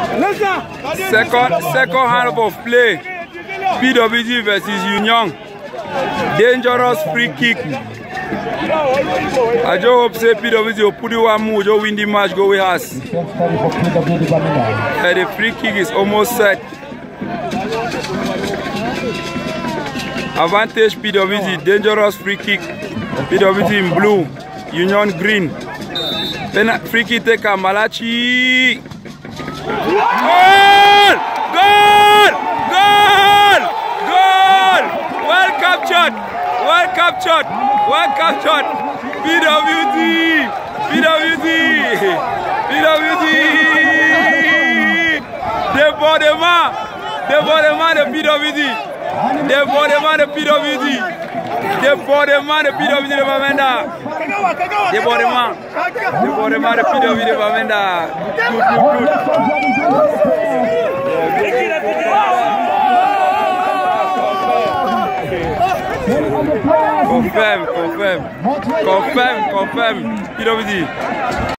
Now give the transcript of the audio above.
Second half of play. PWD versus Union. Dangerous free kick. I just hope say PWD will put one move, just win the match, go with us. The free kick is almost set. Advantage PWD, dangerous free kick. PWD in blue, Union green. Then free kick take a Malachi. Goal! Goal! Goal! Goal! Well captured! Well captured! Well captured! PWD! PWD! PWD! They bought the man! They bought the man, the PWD! They bought the man, the PWD! They bought the man, the PWD, the Bamenda! They bought the man! They bought the man, the PWD, the Bamenda! Good, good, good! Confirm. PWD.